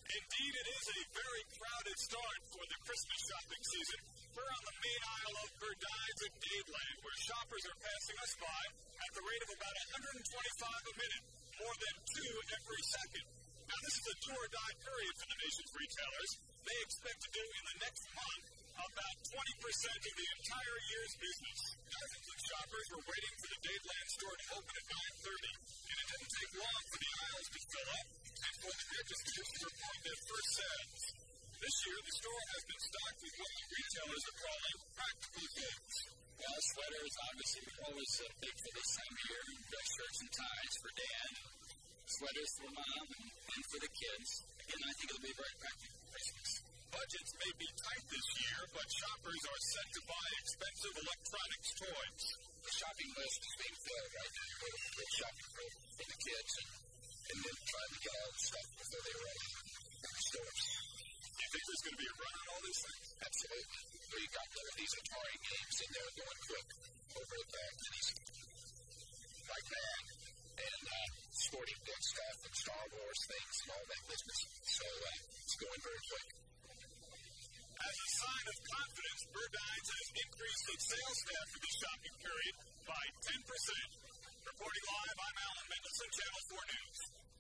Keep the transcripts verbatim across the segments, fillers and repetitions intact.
Indeed, it is a very crowded start for the Christmas shopping season. We're on the main aisle of Burdines at Dadeland, where shoppers are passing us by at the rate of about one hundred twenty-five a minute, more than two every second. Now, this is a do-or-die period for the nation's retailers. They expect to do in the next month about twenty percent of the entire year's business. Dozens of shoppers were waiting for the Dadeland store to open at nine thirty, and it didn't take long for the aisles to fill up and for the registers to report their first sales. This year, the store has been stocked with what retailers are calling practical goods. Well, sweaters, obviously, we're always uh, big for this time of year. Dress shirts and ties for Dad, sweaters for Mom, and, and for the kids. Again, I think it'll be very practical for Christmas. Budgets may be tight this year, but shoppers are set to buy expensive electronics toys. The shopping list is being filled right now. We're shopping for, for the kids and, and then trying to get all the stuff before they run out in the stores. Do you think there's going to be a run on all these things? Absolutely. We got one of these Atari games in there going quick over at the Denny's. Like that. And uh, sporting good stuff and Star Wars things and all that business. So uh, it's going very quick. As a sign of confidence, Burdines has increased its sales staff for the shopping period by ten percent. Reporting live, I'm Alan Mendelson, Channel four News.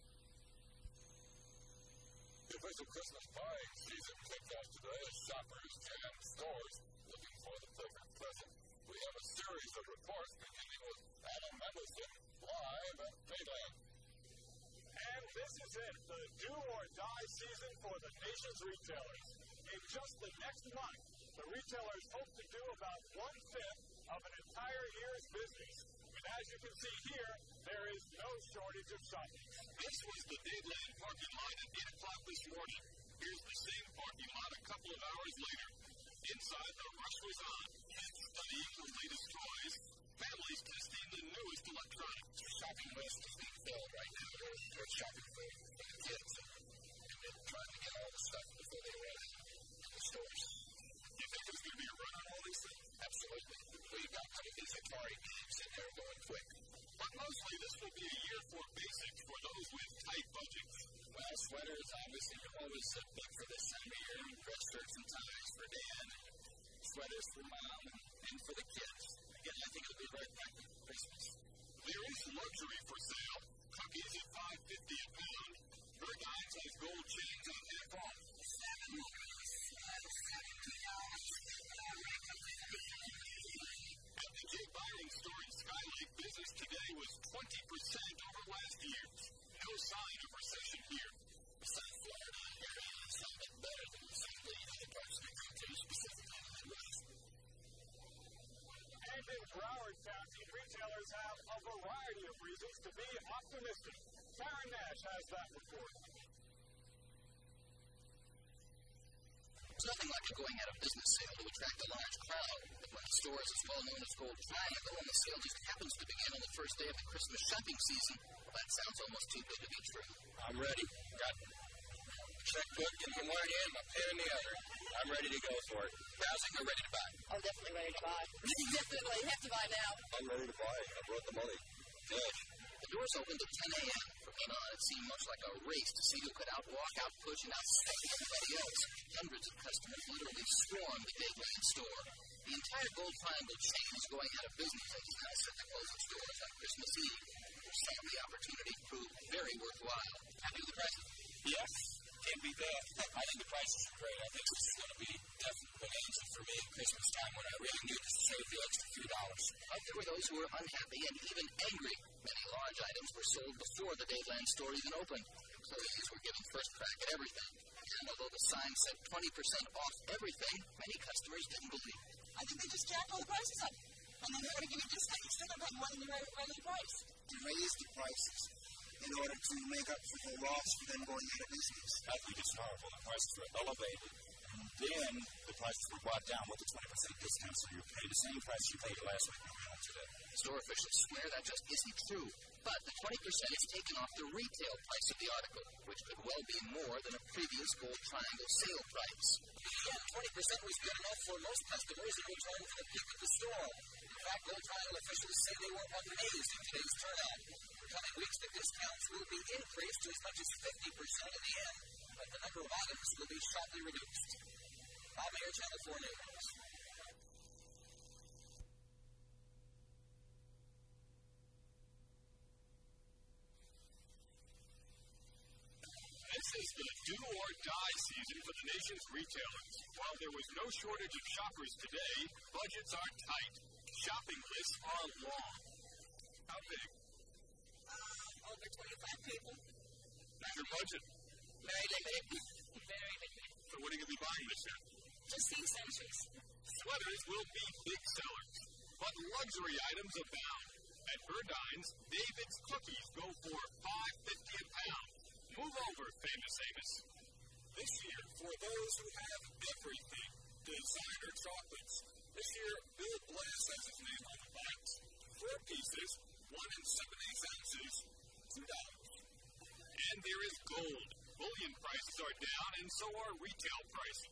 The official Christmas buying season kicked off today as shoppers jam stores looking for the perfect present. We have a series of reports beginning with Adam Mendelson live at Dadeland. And this is it, the do-or-die season for the nation's retailers. In just the next month, the retailers hope to do about one-fifth of an entire year's business. And as you can see here, there is no shortage of shopping. This was the Dadeland parking lot at eight o'clock this morning. Here's the same parking lot a couple of hours later. Inside, the rush was on. Kids studying the latest toys. Families testing the newest electronics. The shopping list is being filled right now. We're, we're shopping for, for the kids and, and then trying to get all the stuff before they run out in the stores. Do you think there's going to be a run on all these things? Absolutely. We got one of these Atari games in there going quick. But mostly, this will be a year for basics for those with tight budgets. Well, sweaters, obviously, you're always uh, big for this time of year. Dress shirts and ties for Dad, sweaters for Mom, and, and for the kids. Again, I think it'll be very practical for Christmas. There is luxury for sale. Cookies at five fifty a pound. Burdines has gold chains on half off. At the J. Byron store in Skylake, business today was twenty percent over last year's. No sign of recession here. The South Florida area is a bit better than some of the other parts of the country, specifically in the Midwest. And in Broward County, retailers have a variety of reasons to be optimistic. Karen Nash has that report. There's nothing like a going out of business sale to attract a large crowd. But when the store is as well known as Gold Triangle and the sale just happens to begin on the first day of the Christmas shopping season, well, that sounds almost too good to be true. I'm ready. Got a checkbook in one hand, my pen in the other. I'm ready to go for it. Browsing or ready to buy? I'm definitely ready to buy. Definitely have to buy now. I'm ready to buy. I brought the money. Good. The doors opened at ten a.m. From then on, it seemed much like a race to see who could outwalk, outpush, and outstep everybody else. Hundreds of customers literally swarmed the Dadeland store. The entire Gold Triangle chain is going out of business as it's now set to close its doors on Christmas Eve. Some the opportunity proved very worthwhile. Happy with the prices? Yes. Can't beat that. I think the prices are great. I think this is going to be definitely an answer for me at Christmas time when I really need to save the extra few dollars. But there were those who were unhappy and even angry. Many large items were sold before the Dadeland store even opened. Employees were given first crack at everything. And although the sign said twenty percent off everything, many customers didn't believe it. I think they just jacked all the prices up. And then they're going to give you a discount. You're still going to pay more than your regular price. To raise the prices in order to make up for the loss for them going out of business. I think it's horrible. The prices were elevated. And then the prices were brought down with the twenty percent discount, so you're paying the same price you paid last week around today. Store officials swear that just isn't true. But the twenty percent is taken off the retail price of the article, which could well be more than a previous Gold Triangle sale price. Yeah, twenty percent was good enough for most customers in return for the peak at the store. In fact, Gold Triangle officials say they were amazed at today's turnout. In coming weeks, the discounts will be increased to as much as fifty percent in the end. but the number of items will be slightly reduced. I'm Mayor Channel four News. This is the do-or-die season for the nation's retailers. While there was no shortage of shoppers today, budgets are tight. Shopping lists are long. How big? Uh, over twenty-five people. What's your budget? Very limited. Very limited. So what are you going to be buying this year? Just the essentials. Sweaters will be big sellers, but luxury items abound. At Burdines, David's cookies go for five fifty a pound. Move over, Famous Amos. This year, for those who have everything, designer chocolates. This year, Bill Blass has his name on the box. Four pieces, one and seven eighths ounces, two dollars. And there is gold. Bullion prices are down, and so are retail prices.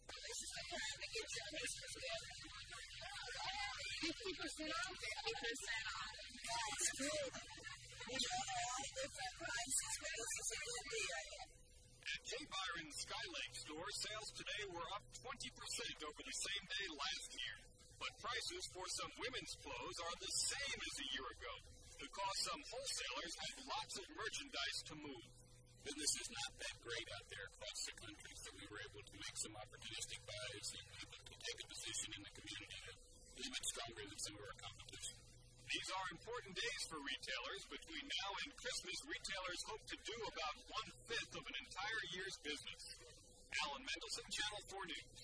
fifty percent off, fifty percent off. That's good. We have a lot of different prices, but it's a good deal. At J. Byron's Skylake store, sales today were up twenty percent over the same day last year. But prices for some women's clothes are the same as a year ago, because some wholesalers have lots of merchandise to move. Business is not that great out there across the country, so we were able to make some opportunistic buys and able to take a position in the community that is a bit stronger than some of our competition. These are important days for retailers. Between now and Christmas, retailers hope to do about one-fifth of an entire year's business. Alan Mendelson, Channel four News.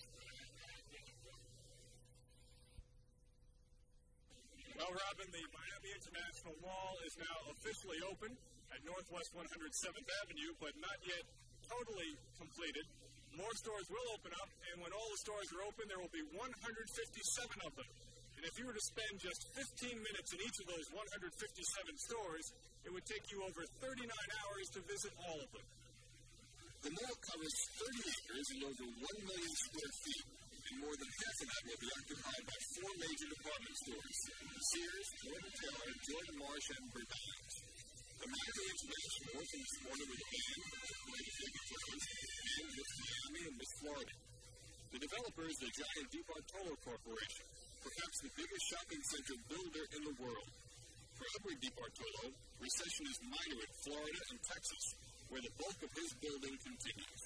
Well, Robin, the Miami International Mall is now officially open at Northwest one hundred seventh Avenue, but not yet totally completed. More stores will open up, and when all the stores are open, there will be one hundred fifty-seven of them. And if you were to spend just fifteen minutes in each of those one hundred fifty-seven stores, it would take you over thirty-nine hours to visit all of them. The mall covers thirty acres and over one million square feet, and more than half of that will be occupied by four major department stores: Sears, Lord and Taylor, Jordan Marsh, and Burdines. The Miami International opened this morning with a band, Mighty Figure Jones, and Miss Miami and Miss Florida. The developer is the giant DeBartolo Corporation, perhaps the biggest shopping center builder in the world. For Edward DeBartolo, recession is minor in Florida and Texas, where the bulk of his building continues.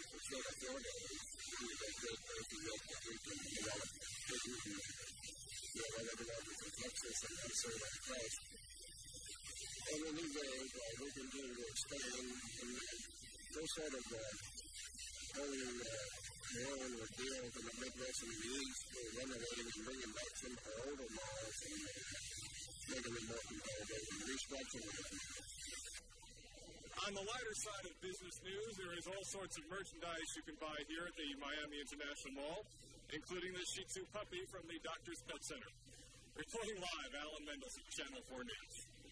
And when he's there, uh, we continue to expand, and uh, those sort of uh, early uh, oil and deals in the Midwest and the East, we're renovating and bringing back some of our older malls and uh, making them more competitive and restructuring them. On the lighter side of business news, there is all sorts of merchandise you can buy here at the Miami International Mall, including the Shih Tzu puppy from the Doctor's Pet Center. Reporting live, Alan Mendelson, Channel four News.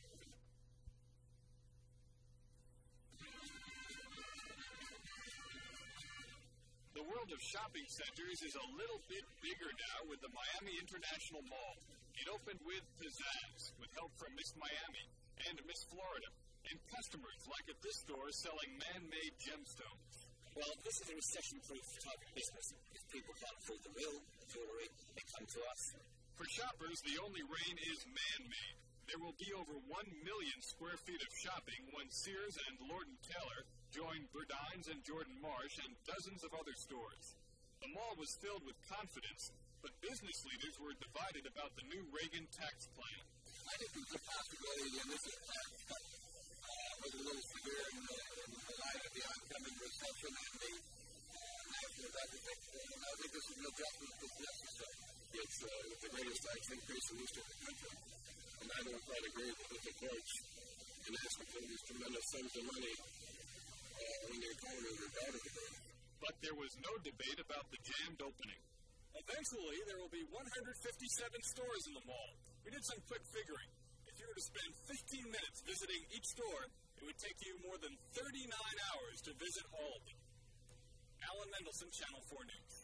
The world of shopping centers is a little bit bigger now with the Miami International Mall. It opened with pizzazz, with help from Miss Miami and Miss Florida, and customers like at this store selling man-made gemstones. Well, this is a recession-proof type of business. If people can't afford the real jewelry, they come to us. For shoppers, the only rain is man-made. There will be over one million square feet of shopping when Sears and Lord and Taylor join Burdines and Jordan Marsh and dozens of other stores. The mall was filled with confidence, but business leaders were divided about the new Reagan tax plan. I think there's a possibility that this is tax cut uh, was a little severe in the, in the light of the oncoming recession and the uh, national deficit. And I think this is an adjustment that's necessary. It's uh, the greatest tax increase in the history of the country. And I don't quite agree with this approach in asking for these tremendous sums of money uh, when the economy is regarded to be. But there was no debate about the jammed opening. Eventually, there will be one hundred fifty-seven stores in the mall. We did some quick figuring. If you were to spend fifteen minutes visiting each store, it would take you more than thirty-nine hours to visit all of them. Alan Mendelson, Channel four News.